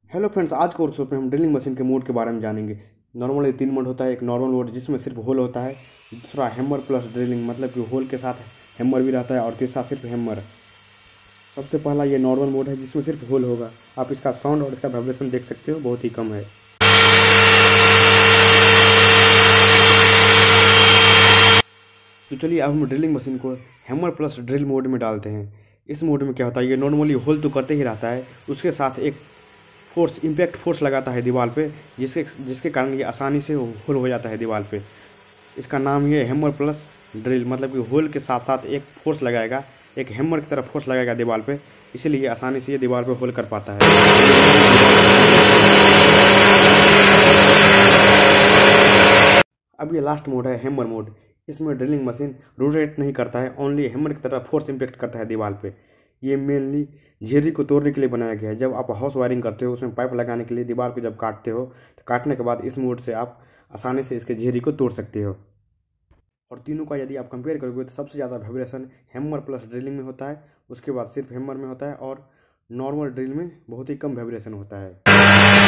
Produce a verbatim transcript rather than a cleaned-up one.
Hello friends, आज के workshop में हम ड्रिलिंग मशीन के मोड के बारे में जानेंगे। नॉर्मली तीन मोड होता है। एक नॉर्मल मोड जिसमें सिर्फ होल होता है, दूसरा हैमर प्लस ड्रिलिंग मतलब कि होल के साथ हैमर भी रहता है, और तीसरा सिर्फ हैमर। सबसे पहला ये नॉर्मल मोड है जिसमें सिर्फ होल होगा। आप इसका साउंड और इसका वाइब्रेशन देख सकते हो, बहुत ही कम है। तो चलिए अब हम ड्रिलिंग मशीन को हैमर प्लस ड्रिल मोड में डालते हैं। इस मोड में क्या होता है, ये नॉर्मली होल तो करते ही रहता है, उसके साथ एक फोर्स इम्पैक्ट फोर्स लगाता है दीवार पे, जिसके जिसके कारण ये आसानी से होल हो जाता है दीवार पे। इसका नाम ये हैमर प्लस ड्रिल मतलब कि होल के साथ साथ एक फोर्स लगाएगा, एक हैमर की तरफ फोर्स लगाएगा दीवार पे, इसीलिए आसानी से ये दीवार पे होल कर पाता है। अब ये लास्ट मोड है हैमर मोड। इसमें ड्रिलिंग मशीन रोटेट नहीं करता है, ओनली हैमर की तरफ फोर्स इम्पैक्ट करता है दीवार पे। ये मेनली झिर्री को तोड़ने के लिए बनाया गया है। जब आप हाउस वायरिंग करते हो, उसमें पाइप लगाने के लिए दीवार को जब काटते हो, तो काटने के बाद इस मोड से आप आसानी से इसके झिर्री को तोड़ सकते हो। और तीनों का यदि आप कंपेयर करोगे तो सबसे ज़्यादा वाइब्रेशन हैमर प्लस ड्रिलिंग में होता है, उसके बाद सिर्फ हैमर में होता है, और नॉर्मल ड्रिल में बहुत ही कम वाइब्रेशन होता है।